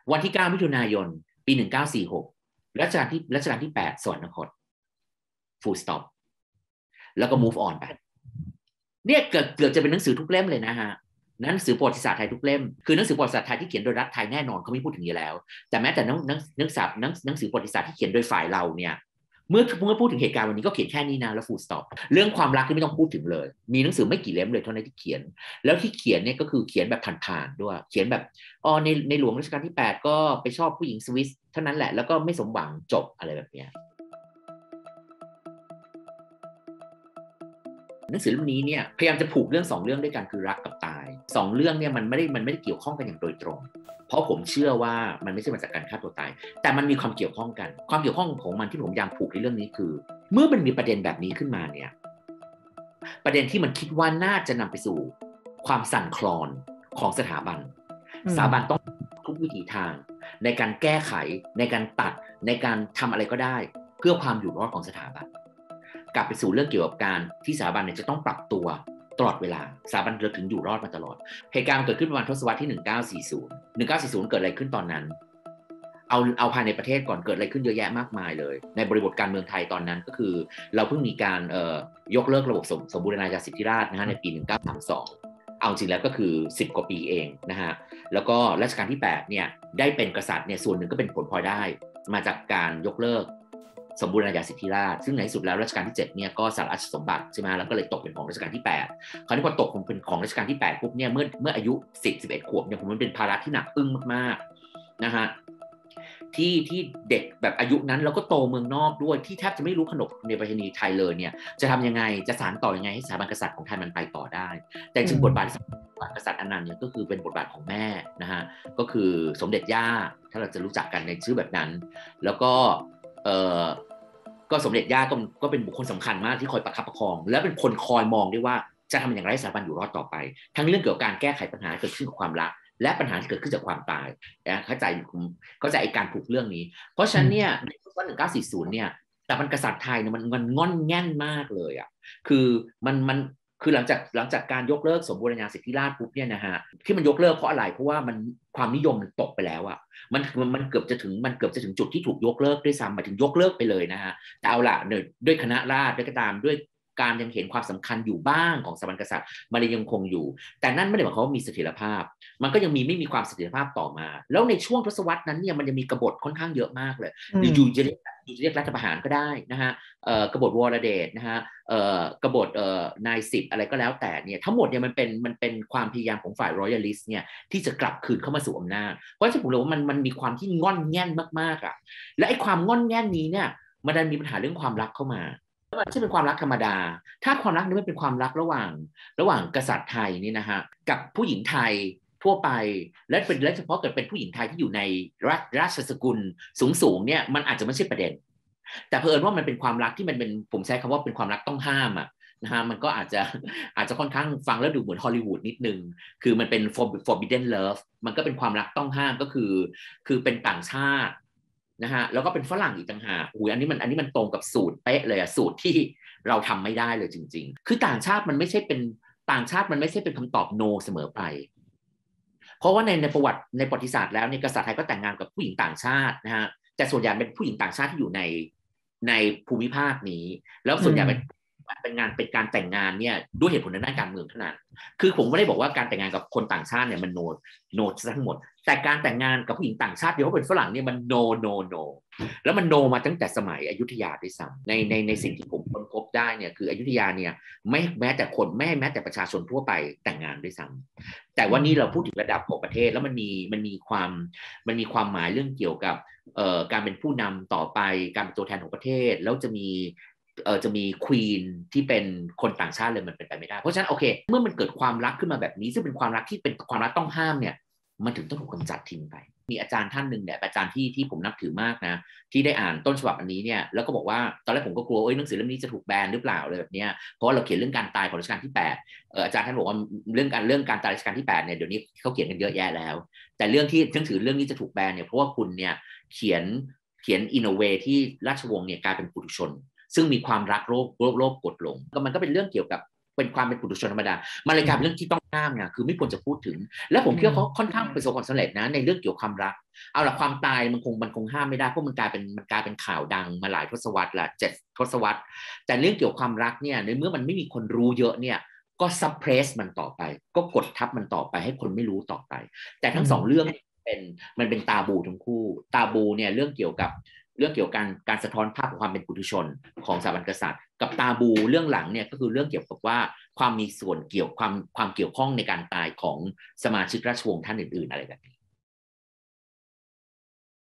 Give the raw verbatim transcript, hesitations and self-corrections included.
วันที่เก้ามิถุนายนปีหนึ่งเก้าสี่หกรัชกาลที่รัชกาลที่แปดสวรรคต full stop แล้วก็ move on ไปเนี่ยเกิดเกือบจะเป็นหนังสือทุกเล่มเลยนะฮะหนังสือประวัติศาสตร์ไทยทุกเล่มคือหนังสือประวัติศาสตร์ไทยที่เขียนโดยรัฐไทยแน่นอนเขาไม่พูดถึงอยู่แล้วแต่แม้แต่หนังหนังหนังสือหนังสือประวัติศาสตร์ที่เขียนโดยฝ่ายเราเนี่ยเมื่อเมื่อพูดถึงเหตุการณ์วันนี้ก็เขียนแค่นี้นะแล้ว full stop เรื่องความรักที่ไม่ต้องพูดถึงเลยมีหนังสือไม่กี่เล่มเลยเท่านั้นที่เขียนแล้วที่เขียนเนี่ยก็คือเขียนแบบผ่านๆด้วยเขียนแบบอ๋อในในหลวงรัชกาลที่แปดก็ไปชอบผู้หญิงสวิสเท่านั้นแหละแล้วก็ไม่สมหวังจบอะไรแบบนี้หนังสือเล่มนี้เนี่ยพยายามจะผูกเรื่องสองเรื่องด้วยกันคือรักกับตายสองเรื่องเนี่ยมันไม่ได้มันไม่ได้เกี่ยวข้องกันอย่างโดยตรงเพราะผมเชื่อว่ามันไม่ใช่มาจากการฆ่าตัวตายแต่มันมีความเกี่ยวข้องกันความเกี่ยวข้องของมันที่ผมพยายามผูกในเรื่องนี้คือเมื่อมันมีประเด็นแบบนี้ขึ้นมาเนี่ยประเด็นที่มันคิดว่าน่าจะนำไปสู่ความสั่นคลอนของสถาบันสถาบันต้องทุกวิถีทางในการแก้ไขในการตัดในการทำอะไรก็ได้เพื่อความอยู่รอดของสถาบันกลับไปสู่เรื่องเกี่ยวกับการที่สถาบันเนี่ยจะต้องปรับตัวตลอดเวลาสถาบันเราถึงอยู่รอดมาตลอดเหตุการณ์เกิดขึ้นประมาณทศวรรษที่หนึ่งเก้าสี่ศูนย์ หนึ่งเก้าสี่ศูนย์เกิดอะไรขึ้นตอนนั้นเอาเอาภายในประเทศก่อนเกิดอะไรขึ้นเยอะแยะมากมายเลยในบริบทการเมืองไทยตอนนั้นก็คือเราเพิ่งมีการเอ่อยกเลิกระบบสมสมบูรณาญาสิทธิราชย์นะฮะในปีหนึ่งเก้าสามสองเอาจริงแล้วก็คือสิบกว่าปีเองนะฮะแล้วก็รัชกาลที่แปดเนี่ยได้เป็นกษัตริย์เนี่ยส่วนหนึ่งก็เป็นผลพลอยได้มาจากการยกเลิกสมบูรณาญาสิทธิราชย์ซึ่งในที่สุดแล้วรัชกาลที่เจ็ดเนี่ยก็สละราชสมบัติใช่ไหมแล้วก็เลยตกเป็นของรัชกาลที่แปดคราวนี้พอตกเป็นของรัชกาลที่แปดปุ๊บเนี่ยเมื่อเมื่ออายุสิบ สิบเอ็ดขวบเนี่ยผมมันเป็นภาระที่หนักอึ้งมากๆนะฮะที่ที่เด็กแบบอายุนั้นแล้วก็โตเมืองนอกด้วยที่แทบจะไม่รู้ขนบในประเพณีไทยเลยเนี่ยจะทำยังไงจะสานต่อยังไงให้สถาบันกษัตริย์ของไทยมันไปต่อได้แต่จริงบทบาทกษัตริย์อนันต์เนี่ยก็คือเป็นบทบาทของแม่นะฮะก็คือสมเด็จย่าถ้าเราจะรู้จักกันในชื่อแบบนั้นแล้วก็เอ่อก็สมเด็จย่าก็ก็เป็นบุคคลสำคัญมากที่คอยประคับประคองและเป็นคนคอยมองด้วยว่าจะทำอย่างไรให้สถาบันอยู่รอดต่อไปทั้งเรื่องเกี่ยวกับการแก้ไขปัญหาเกิดขึ้นกับความรักและปัญหาที่เกิดขึ้นจากความตายนะเข้าใจเข้าใจไอ้การผูกเรื่องนี้เพราะฉะนั้นเนี่ยในปีหนึ่งเก้าสี่ศูนย์เนี่ยแต่มันกษัตริย์ไทยเนี่ยมันมันงอนแง่นมากเลยอ่ะคือมันมันคือหลังจากหลังจากการยกเลิกสมบูรณาญาสิทธิราชย์ปุ๊บเนี่ยนะฮะที่มันยกเลิกเพราะอะไรเพราะว่ามันความนิยมมันตกไปแล้วอ่ะมันมันเกือบจะถึงมันเกือบจะถึงจุดที่ถูกยกเลิกด้วยซ้ำหมายถึงยกเลิกไปเลยนะฮะแต่เอาละด้วยคณะราษฎรด้วยก็ตามด้วยการยังเห็นความสำคัญอยู่บ้างของสถาบันกษัตริย์มันยังคงอยู่แต่นั่นไม่ได้หมายความว่ามีเสถียรภาพมันก็ยังมีไม่มีความเสถียรภาพต่อมาแล้วในช่วงทศวรรษนั้นเนี่ยมันยังมีกบฏค่อนข้างเยอะมากเลยอยู่จะเรียกอยู่จะเรียกรัฐประหารก็ได้นะฮะกบฏวรเดชนะฮะกบฏนายสิบอะไรก็แล้วแต่เนี่ยทั้งหมดเนี่ยมันเป็นมันเป็นความพยายามของฝ่ายรอยัลลิสต์เนี่ยที่จะกลับคืนเข้ามาสู่อำนาจเพราะฉะนั้นผมเลยว่ามันมันมีความที่งอนแง่นมากๆอ่ะและไอ้ความงอนแง่นนี้เนี่ยมันดันมีปัญหาเรื่องความรักเข้ามามันไม่ใช่เป็นความรักธรรมดาถ้าความรักนี้ไม่เป็นความรักระหว่างระหว่างกษัตริย์ไทยนี่นะฮะกับผู้หญิงไทยทั่วไปและเป็นและเฉพาะเกิดเป็นผู้หญิงไทยที่อยู่ในราชสกุลสูงๆเนี่ยมันอาจจะไม่ใช่ประเด็นแต่เผอิญว่ามันเป็นความรักที่มันเป็นผมใช้คำว่าเป็นความรักต้องห้ามอ่ะนะฮะมันก็อาจจะอาจจะค่อนข้างฟังแล้วดูเหมือนฮอลลีวูดนิดนึงคือมันเป็น forbidden love มันก็เป็นความรักต้องห้ามก็คือคือเป็นต่างชาตินะฮะแล้วก็เป็นฝรั่งอีกต่างหากอุ้ยอันนี้มันอันนี้มันตรงกับสูตรเป๊ะเลยอะสูตรที่เราทำไม่ได้เลยจริงๆคือต่างชาติมันไม่ใช่เป็นต่างชาติมันไม่ใช่เป็นคำตอบ no เสมอไปเพราะว่าในในประวัติในประวัติศาสตร์แล้วเนี่ยกษัตริย์ไทยก็แต่งงานกับผู้หญิงต่างชาตินะฮะแต่ส่วนใหญ่เป็นผู้หญิงต่างชาติที่อยู่ในในภูมิภาคนี้แล้วส่วนใหญ่เป็นเป็นงานเป็นการแต่งงานเนี่ยด้วยเหตุผลในด้านการเมืองเท่านั้นคือผมไม่ได้บอกว่าการแต่งงานกับคนต่างชาติเนี่ยมันโนโนทั้งหมดแต่การแต่งงานกับผู้หญิงต่างชาติเดี๋ยวเขาเป็นฝรั่งเนี่ยมันโนโนโนแล้วมันโนมาตั้งแต่สมัยอยุธยาด้วยซ้ำในในในสิ่งที่ผมค้นพบได้เนี่ยคืออยุธยาเนี่ยไม่แม้แต่คนไม่แม้แต่ประชาชนทั่วไปแต่งงานด้วยซ้ำแต่วันนี้เราพูดถึงระดับของประเทศแล้วมันมีมันมีความมันมีความหมายเรื่องเกี่ยวกับเอ่อการเป็นผู้นำต่อไปการเป็นตัวแทนของประเทศแล้วจะมีเอ่อจะมีควีนที่เป็นคนต่างชาติเลยมันเป็นไปไม่ได้เพราะฉะนั้นโอเคเมื่อมันเกิดความรักขึ้นมาแบบนี้ซึ่งเป็นความรักที่เป็นความรักต้องห้ามเนี่ยมันถึงต้องถูกกำจัดทิ้งไปมีอาจารย์ท่านหนึ่งเนี่ยอาจารย์ที่ที่ผมนับถือมากนะที่ได้อ่านต้นฉบับอันนี้เนี่ยแล้วก็บอกว่าตอนแรกผมก็กลัวเอ้ยหนังสือเล่มนี้จะถูกแบนหรือเปล่าเลยแบบเนี้ยเพราะว่าเราเขียนเรื่องการตายของรัชกาลที่แปดเอออาจารย์ท่านบอกว่าเรื่องการเรื่องการตายรัชกาลที่แปดเนี่ยเดี๋ยวนี้เขาเขียนกันเยอะแยะแล้วแต่เรื่องที่หนังสือเรื่องนี้จะถูกแบนเนี่ยเพราะว่าคุณเนี่ยเขียนเขียนอินโนเวทที่ราชวงศ์เนี่ยกลายเป็นปุถุชนซึ่งมีความรักโลภโลภโลภกดหลงก็มันก็เป็นเรื่องเกี่ยวกับเป็นความเป็นปุถุชนธรรมดามันเลยกลายเป็นเรื่องที่ต้องห้ามไงคือไม่ควรจะพูดถึงและผมคิดว่าเขาค่อนข้างประสบความสำเร็จนะในเรื่องเกี่ยวกับความรักเอาละความตายมันคงมันคงห้ามไม่ได้เพราะมันกลายเป็นมันกลายเป็นข่าวดังมาหลายทศวรรษละเจ็ดทศวรรษแต่เรื่องเกี่ยวกับความรักเนี่ยในเมื่อมันไม่มีคนรู้เยอะเนี่ยก็ซับเพรสมันต่อไปก็กดทับมันต่อไปให้คนไม่รู้ต่อไปแต่ทั้งสองเรื่องเป็นมันเป็นตาบูทั้งคู่ตาบูเนี่ยเรื่องเกี่ยวกับเรื่องเกี่ยวกับการการสะท้อนภาพของความเป็นปุถุชนของสถาบันกษัตริย์กับตาบูเรื่องหลังเนี่ยก็คือเรื่องเกี่ยวกับว่าความมีส่วนเกี่ยวความความเกี่ยวข้องในการตายของสมาชิกราชวงศ์ท่านอื่นๆอะไรแบบนี้